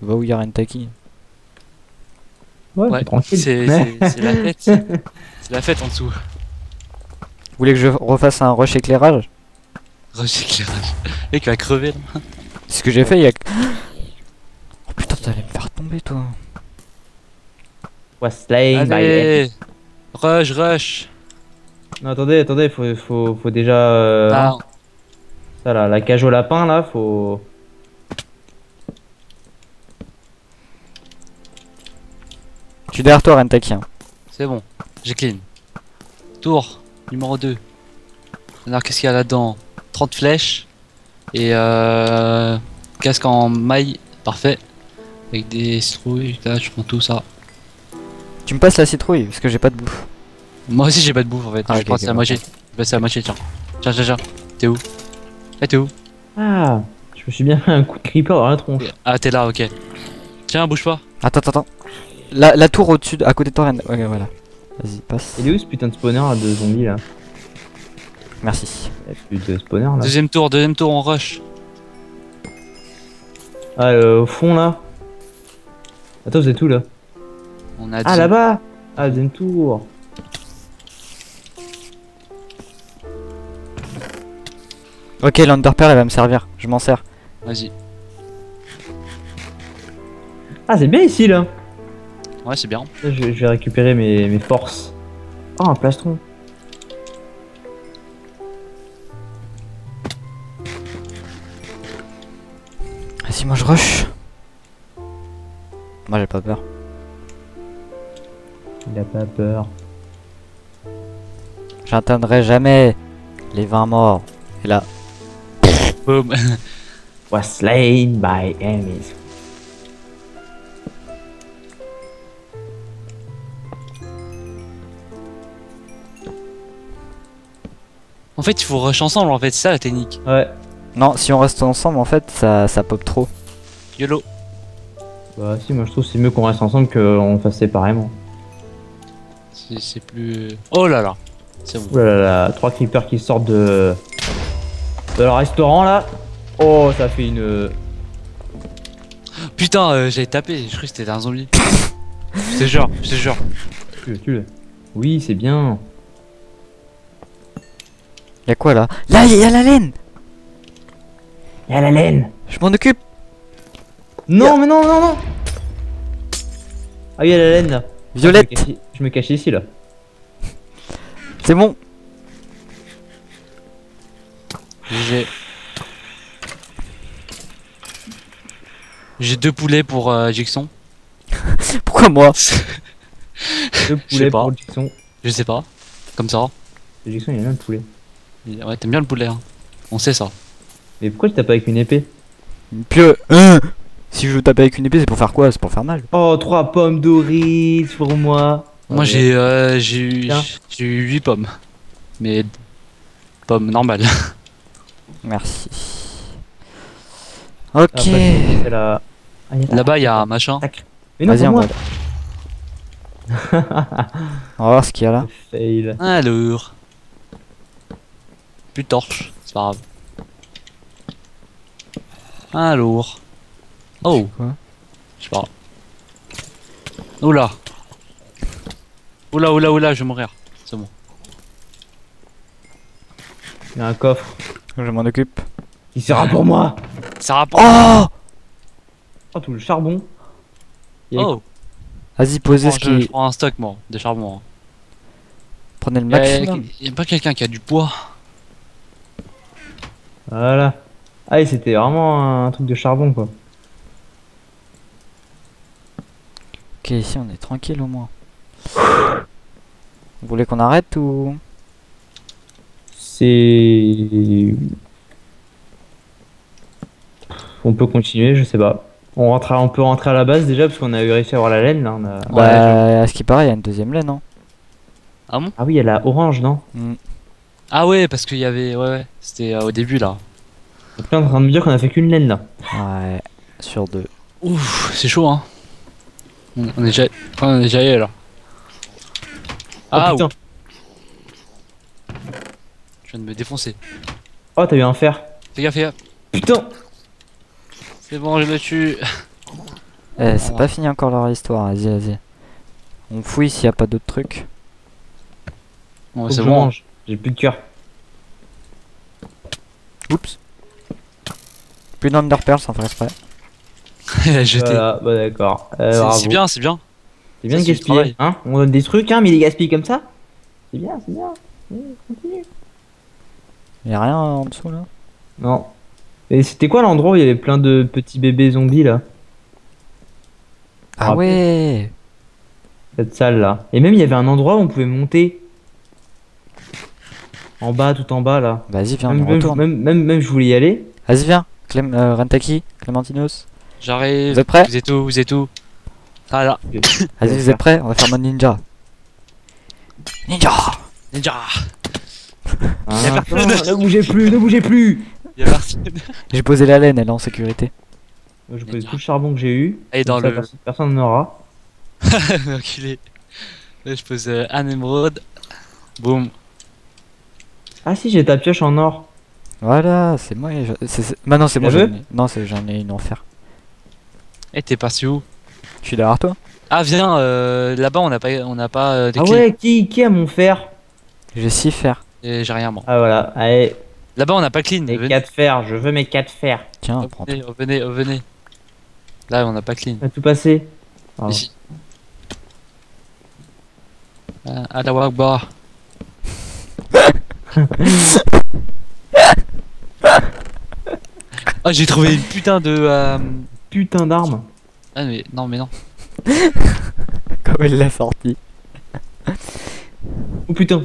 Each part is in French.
va où il y a Rentaki. Ouais, tranquille. c'est la fête. C'est la fête en dessous. Vous voulez que je refasse un rush éclairage? Rush éclairage. Le mec va crever là. C'est ce que j'ai fait il y a... Oh putain, t'allais me faire tomber toi. Was slain by Allez, rush. Non, attendez, faut déjà. Ah, Ça là, la cage au lapin là, faut. Je suis derrière toi Rentaki. Hein. c'est bon, j'ai clean. Tour numéro 2. Alors qu'est-ce qu'il y a là-dedans? 30 flèches. Et casque en maille, parfait. Avec des citrouilles, là je prends tout ça. Tu me passes la citrouille parce que j'ai pas de bouffe. Moi aussi j'ai pas de bouffe en fait, Ah, je ok, passe ok, à la moitié. Je passe à la moitié, tiens. Tiens. T'es où? Eh t'es où? Ah, je me suis bien fait un coup de creeper dans la tronche. Ah t'es là, ok. Tiens, bouge pas. Attends. La tour au-dessus, à côté de toi, Ren. Ok, voilà. Vas-y, passe. Il est où ce putain de spawner là, de zombies là? Merci. Il y a plus de spawner là. Deuxième tour on rush. Ah, au fond là. Attends, vous êtes où là? On a Ah, deuxième- là-bas. Ah, deuxième tour. Ok, l'Underpearl, elle va me servir. Je m'en sers. Vas-y. Ah, c'est bien ici là. Ouais, c'est bien. Là, je vais récupérer mes forces. Oh, un plastron. Vas-y, moi je rush. Moi j'ai pas peur. Il a pas peur. J'atteindrai jamais les 20 morts. Et là, Boum. Was slain by enemies. En fait, il faut rush ensemble, en fait, c'est ça la technique. Ouais. non, si on reste ensemble, en fait, ça pop trop. YOLO. Bah, si, moi je trouve que c'est mieux qu'on reste ensemble qu'on fasse séparément. C'est plus. Oh là là. C'est bon. Ouh là là, 3 creepers qui sortent de leur restaurant là. Oh, ça fait une. Putain, j'avais tapé, je croyais que c'était un zombie. Je te jure. Tue-le. Oui, c'est bien. Y'a quoi là? Là, y'a la laine! Il y a la laine. Je m'en occupe! Non, mais non. Ah, il y a la laine là. Violette! Je me cache ici là. C'est bon! J'ai 2 poulets pour Jackson. Pourquoi moi? Deux Je sais poulets pas. pour Jackson. Je sais pas. Comme ça. Jackson, il y a bien le poulet. Ouais, t'aimes bien le poulet, hein. On sait ça. Mais pourquoi tu tapes avec une épée? Pieux! Si je veux taper avec une épée, c'est pour faire quoi? C'est pour faire mal. Oh, 3 pommes dorées pour moi. Moi Ouais. j'ai eu Tiens. 8 pommes. Mais pommes normales. Merci. Ok. Après, c'est la... Ah, y a la- Là-bas, il y a un machin. Mais non, Vas-y, pour on moi. va. On va voir ce qu'il y a là. Fail. Alors. Plus de torche, c'est pas grave. Alors. Oh, Quoi? je sais pas. Oula. Oula, je vais mourir. C'est bon. Il y a un coffre. Je m'en occupe. Il sera pour moi. Ça rapporte. Oh! Oh, tout le charbon. Il y a- Oh, Vas-y, posez ce je qui. prends un stock, moi, de charbon. Hein. Prenez le maximum. Y a pas quelqu'un qui a du bois? Voilà. Ah, et c'était vraiment un truc de charbon quoi. Ok, ici on est tranquille au moins. Vous voulez qu'on arrête ou. C'est. On peut continuer, je sais pas. On peut rentrer à la base déjà parce qu'on a réussi à avoir la laine là. Bah, à ce qui paraît, il y a une deuxième laine, non? Ah bon? Ah oui, il y a la orange, non? Ah ouais, parce qu'il y avait. Ouais. C'était au début là. Donc là, on est en train de me dire qu'on a fait qu'une laine là. Ouais, sur deux. Ouf, c'est chaud, hein. On est déjà allé là. Ah, Oh putain. je viens de me défoncer. Oh, t'as eu un fer. Fais gaffe. Putain. C'est bon, je le tue. Eh, c'est Ah. pas fini encore leur histoire, vas-y, vas-y. On fouille s'il y a pas d'autres trucs. Bon, Faut c'est que je bon. mange. J'ai plus de cœur. Oups. Plus d'Enderpearl sans faire exprès. Jeté. Voilà, bah d'accord. C'est Bravo. bien, c'est bien. C'est bien de Ça, c'est du gaspiller. travail. Hein, on donne des trucs, hein, mais il les gaspille comme ça. C'est bien, c'est bien. Continue. Y a rien en dessous là? Non. Et c'était quoi l'endroit où il y avait plein de petits bébés zombies là? Ah rappelle. ouais! Cette salle là. Et même il y avait un endroit où on pouvait monter. En bas, tout en bas là. Vas-y, viens, Même, on retourne. même je voulais y aller. Vas-y, viens. Rentaki, Clémentinos. J'arrive. Vous êtes prêts? Vous êtes où? Vous êtes où? Ah là. Vas-y, vous êtes prêts? On va faire mode ninja. Ninja! Ninja. Ah, Y a personne. ne bougez plus, ne bougez plus. Y'a personne. J'ai posé la laine, elle est en sécurité. Moi, je pose tout le charbon que j'ai eu. Et dans Comme ça, le. personne n'en aura. Enculé. Là, je pose un émeraude. Boum. Ah si, j'ai ta pioche en or. Voilà, c'est moi. Bah non, c'est Tu bon, la j'en veux ai... Non, j'en ai une en fer. Eh, t'es parti où? Je suis derrière toi. Ah, viens, là-bas, on n'a pas des Ah clés. ouais, qui a mon fer? J'ai 6 fers. Et j'ai rien, moi. Ah voilà, allez, Là-bas, on n'a pas clean. mes Venez, 4 fers, je veux mes 4 fers. Tiens, prends. venez. Là, on n'a pas clean. On a tout passé. Ah. Ici. Allahu Akbar. Ah, j'ai trouvé une putain de. Putain d'arme. Ah, mais non, mais non. Comme elle l'a sorti. Oh putain.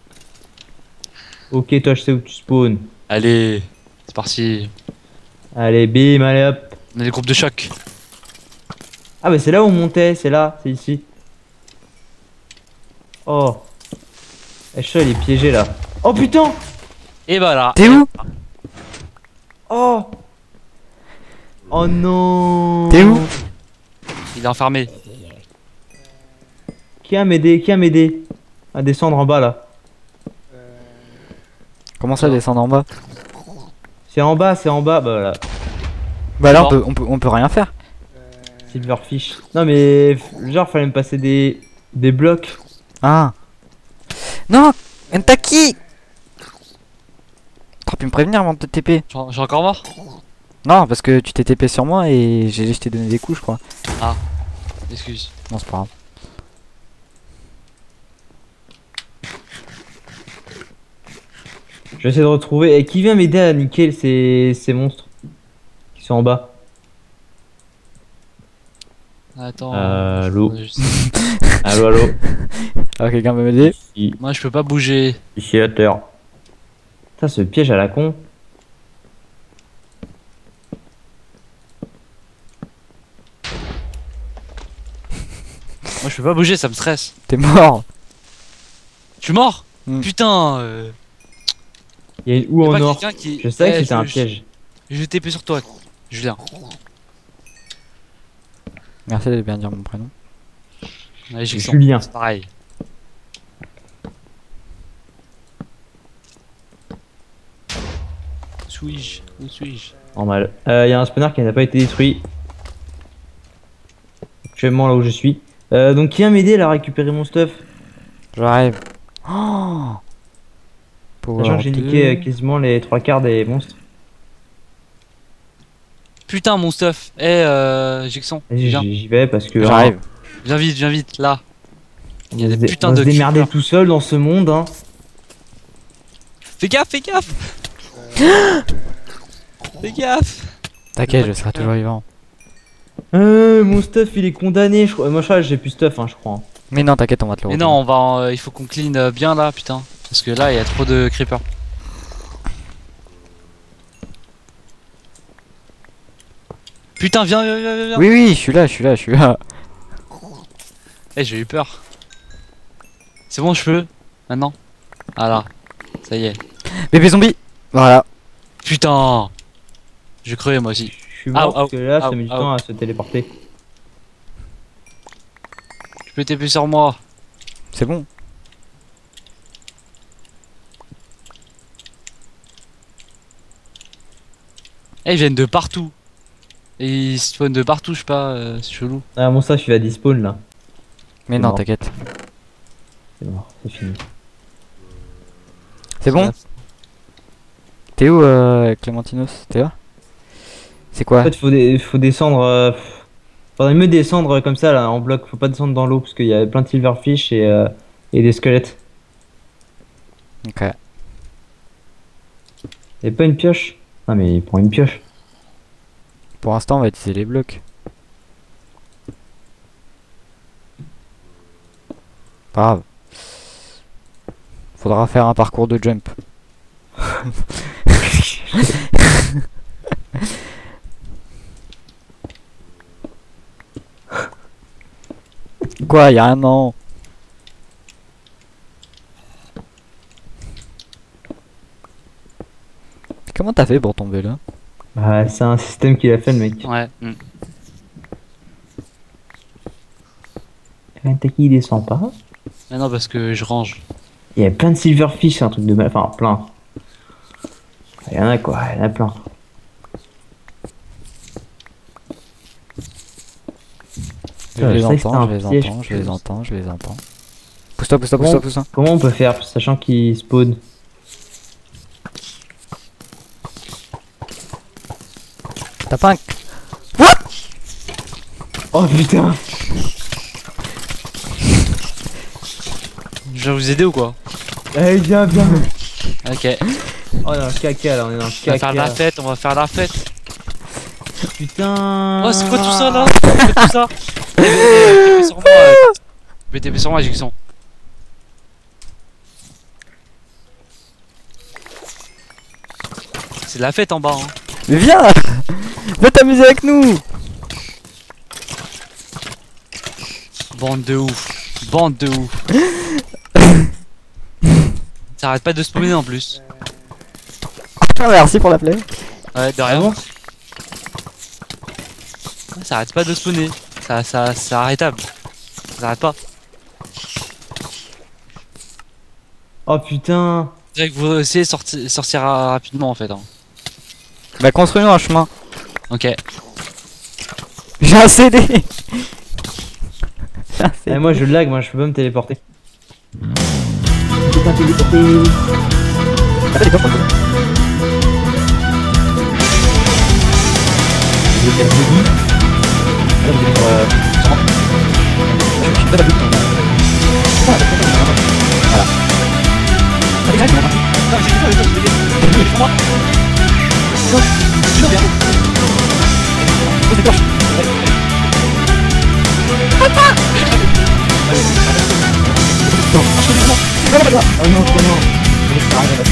Ok, toi je sais où tu spawns. Allez, c'est parti. Allez, bim, allez hop. On a des groupes de choc. Ah bah c'est là où on montait, c'est là, c'est ici. Oh. Eh, je suis il est piégé là. Oh putain. Et voilà. T'es où? Oh. Oh non. T'es où? Il est enfermé. Qui a m'aider? Qui a m'aider à descendre en bas là? Comment ça, descendre en bas? C'est en bas, c'est en bas. Bah voilà. Bah alors, Bon. on peut rien faire. Silverfish. Non mais genre fallait me passer des blocs. Ah. Non! Rentaki! T'aurais pu me prévenir avant de te TP. J'ai encore mort. Non, parce que tu t'es TP sur moi et je t'ai donné des coups, je crois. Excuse. Non, c'est pas grave. Je vais essayer de retrouver. Et qui vient m'aider à niquer ces monstres qui sont en bas? Attends. Allô. je- Allô, allô. Ah, quelqu'un veut m'aider? Ici, Moi, je peux pas bouger. ici à terre. Ça, ce piège à la con. Moi, je peux pas bouger, ça me stresse. T'es mort! Je suis mort. Hmm. Putain. Il y a une houe Y a en pas or. quelqu'un qui- Je savais Eh, que c'était un je- piège. Je vais TP sur toi, Julien. Merci de bien dire mon prénom. Ouais, j'ai Julien. C'est pareil. Suis-je? Où suis-je? Normal. Il y a un spawner qui n'a pas été détruit. Actuellement là où je suis. Donc qui vient m'aider là à récupérer mon stuff? J'arrive. Oh! Sachant que j'ai niqué quasiment les 3 quarts des monstres. Putain, mon stuff. Jackson. Vas-y, Viens. j'y vais parce que. J'arrive. Viens vite, là. On Il y a va des se putains on va de se démerder creepers. tout seul dans ce monde. Hein. Fais gaffe, fais gaffe. Fais gaffe. T'inquiète, je serai toujours vivant. Mon stuff il est condamné. Je crois. Moi je crois que j'ai plus stuff, hein, je crois. Mais non, t'inquiète, on va te le Mais redonner. non, il faut qu'on clean bien là, putain. Parce que là, il y a trop de creepers. Putain, viens. Oui, oui, je suis là, je suis là, je suis là. Eh, j'ai eu peur. C'est bon, je peux maintenant. Ah là, ça y est. Bébé zombie! Voilà. Putain, je crevais moi aussi. Je suis mort Au, parce que là ça au, met du au. temps à se téléporter. Je peux TP sur moi. C'est bon. Eh, ils viennent de partout. Et ils spawnent de partout, je sais pas, c'est chelou. Ah, mon sage, il va despawn là. Mais C'est non, mort. t'inquiète. C'est mort, c'est fini. C'est bon? T'es où, Clémentinos? T'es là? C'est quoi? En fait, faut descendre. Faudrait mieux descendre comme ça là en bloc. Faut pas descendre dans l'eau parce qu'il y a plein de silverfish et des squelettes. Ok. Et pas une pioche? Ah, mais il prend une pioche. Pour l'instant, on va utiliser les blocs. Pas grave. Faudra faire un parcours de jump. Quoi, y'a un an? Comment t'as fait pour tomber là? Bah, c'est un système qu'il a fait le mec. Ouais. Taki il descend pas. Mais non, parce que je range. Il y a plein de silverfish, c'est un truc de mal. Enfin, plein. Il y en a quoi, il y en a plein. Je les Je sais que entends, c'est je un les piège. entends, je les entends, je les entends. Pousse-toi, pousse-toi, pousse-toi, pousse-toi. Comment on peut faire, sachant qu'il spawn? T'as pas un... Oh putain! Je vais vous aider ou quoi? Allez, viens, viens! Ok. Oh, dans le caca là, on est dans le On va faire la caca. fête, on va faire la fête. Putain! Oh, c'est quoi tout ça là? C'est quoi tout ça? TP sur moi. TP sur moi, Jackson. C'est la fête en bas. Hein. Mais viens! Viens t'amuser avec nous! Bande de ouf. Bande de ouf. Ça arrête pas de spawner en plus. Ah, merci pour la play. Ouais, de rien. Ça arrête pas de spawner. C'est arrêtable. Ça arrête pas. Oh putain! C'est vrai que vous essayez de sortir rapidement en fait. Hein. Bah construis-nous un chemin. Ok. J'ai un CD. J'ai un CD. Eh, moi je lag, moi je peux pas me téléporter. Putain, téléporter! Oh non, c'est non!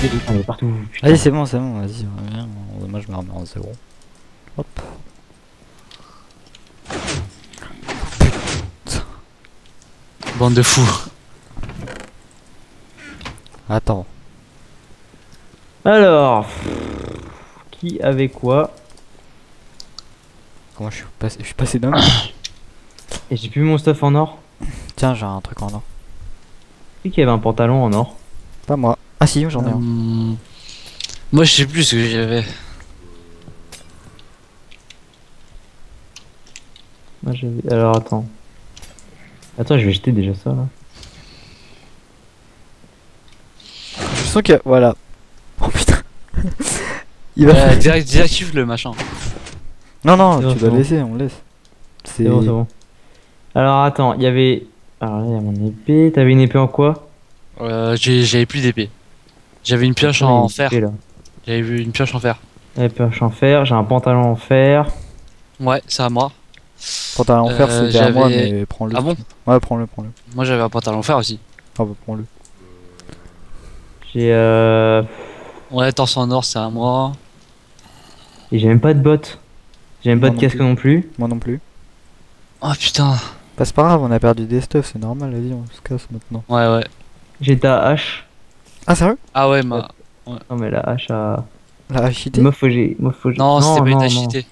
J'en ai partout. Putain. Allez, c'est bon, vas-y, reviens. Moi, je me remets en 0. Hop. Bande de fous. Attends. Alors, qui avait quoi? Comment je suis passé d'un. Et j'ai plus mon stuff en or. Tiens, j'ai un truc en or. Qui qu'il y avait un pantalon en or? Pas moi. Ah si, j'en ai un. Moi je sais plus ce que j'avais. Moi j'avais. Alors attends. Attends, je vais jeter déjà ça là. Je sens que. Voilà. Oh putain. Il va Désactive le machin. Non, non, C'est bon, tu c'est dois bon. laisser, on laisse. C'est bon, c'est bon. Alors attends, il y avait. Alors là, il y a mon épée. T'avais une épée en quoi? J'avais plus d'épée. J'avais une pioche Attends, il y a en une fer. épée, là. J'avais vu une pioche en fer. La pioche en fer, j'ai un pantalon en fer. Ouais, c'est à moi. Pantalon en fer, c'était à moi, j'avais- mais prends-le. Ah bon? Ouais, prends-le. Moi j'avais un pantalon en fer aussi. Ah bah, prends-le. J'ai Ouais, torse en or, c'est à moi. Et j'ai même pas de bottes. J'ai même pas Moi de non casque plus. non plus. Moi non plus. Oh putain. Bah, c'est pas grave, on a perdu des stuff, c'est normal, vas-y, on se casse maintenant. Ouais, ouais. J'ai ta hache. Ah, sérieux? Ah ouais, ma. Non mais la hache à. La hachité? Moi faut que j'ai. Non, c'était pas une non. agilité.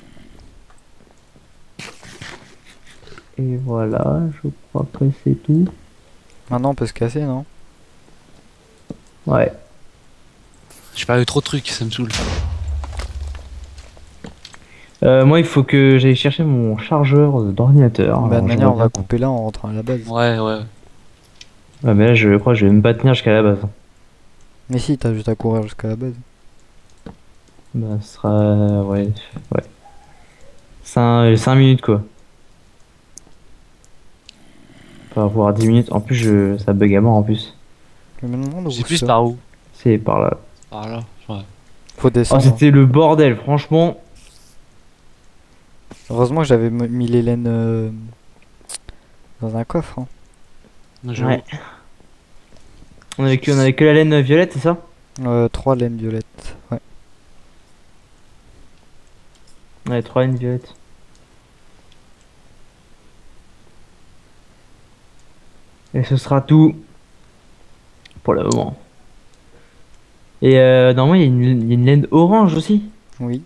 Et voilà, je crois que c'est tout. Maintenant, on peut se casser, non? Ouais. J'ai pas eu trop de trucs, ça me saoule. Moi il faut que j'aille chercher mon chargeur d'ordinateur. Bah, de Alors, je manière, on va reviens. couper là en rentrant à la base. Ouais, ouais. Ouais mais là je crois que je vais même pas tenir jusqu'à la base. Mais si, t'as juste à courir jusqu'à la base. Bah ce sera. Ouais. 5 minutes quoi. Pas avoir 10 minutes. En plus ça bug à mort en plus. Mais maintenant, on Je sais ouvre plus ça. par où. C'est par là. Par là, ouais. Faut Oh descendre. c'était le bordel franchement. Heureusement que j'avais mis les laines dans un coffre. Hein. J'avoue. Ouais. On avait que la laine violette c'est ça? 3 laines violettes. Ouais. Ouais 3 laines violettes. Et ce sera tout pour le moment. Et normalement il y a une laine orange aussi. Oui.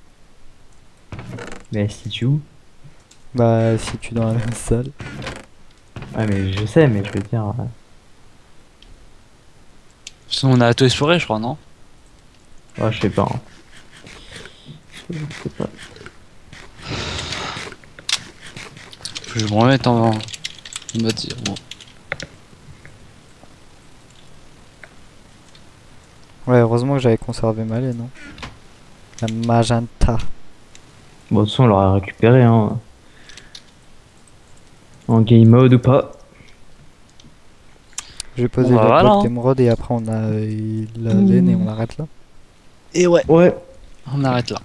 Mais si tu où? Bah, si tu es dans la même salle. Ouais mais je sais mais je veux dire. Sinon, on a tout exploré, je crois, non? Ouais je sais pas. Hein. Je sais pas. Faut que je me remette en mode bon. Ouais, heureusement que j'avais conservé ma laine. Hein. La magenta. Bon de toute façon on l'aura récupéré hein. En game mode ou pas. Je vais poser Bon, bah, la voilà, bloc hein. d'émeraude et après on a la laine et on arrête là. Et ouais, Ouais. on arrête là.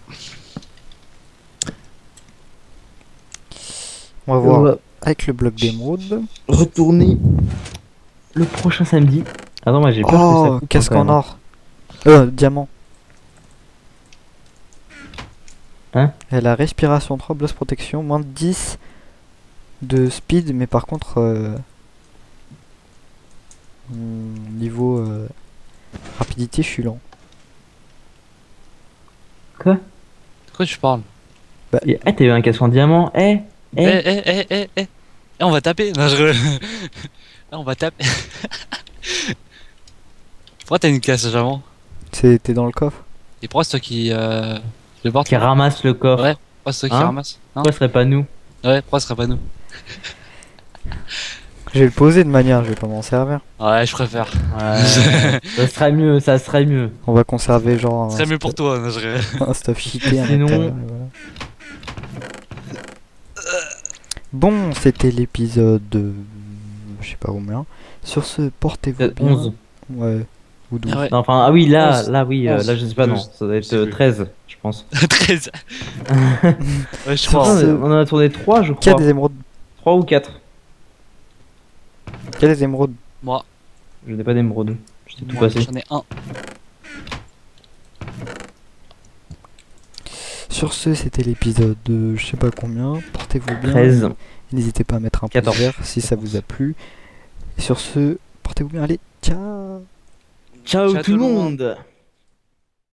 On va voir avec le bloc d'émeraude. Retourner le prochain samedi. Attends moi j'ai peur que ça Oh, coupe casque quand en même. or. Diamant. Hein? Elle a respiration 3, blast protection, moins de 10 de speed, mais par contre, niveau rapidité, je suis lent. Quoi? De quoi tu parles? Ah t'as eu un casque en diamant? Eh, on va taper. Non, on va taper. Pourquoi t'as une casse, jamais? T'es dans le coffre? Et pourquoi c'est toi qui le porte? Qui ramasse le coffre. Ouais. Pourquoi c'est toi qui Hein? ramasse? Hein? Pourquoi ce serait pas nous? Ouais, pourquoi ce serait pas nous? Je vais le poser de manière, je vais pas m'en servir. Ouais, je préfère. Ouais. Ça serait mieux, ça serait mieux. On va conserver genre Ce serait mieux pour toi. Non, un stuff cheaté à Sinon- l'intérieur, et voilà. Bon, c'était l'épisode je sais pas combien. Sur ce, portez-vous bien. 11. Ouais. Ou 12. Ah ouais. Non, enfin, ah oui, là, 11. oui, 11, là je sais pas, non. 12, Ça doit je sais être plus. 13, je pense. 13. Ouais, je Sur crois. ce- On en a tourné 3, je Qui a crois. des émeraudes? 3 ou 4. Qui a des émeraudes? Moi. Je n'ai pas d'émeraude. Je tout Moi, passé. j'en ai un. Sur ce, c'était l'épisode de je sais pas combien. Portez-vous bien. 13. N'hésitez pas à mettre un pouce 14. vert si ça vous a plu. Et sur ce, portez-vous bien. Allez, ciao. Ciao Ciao tout le monde.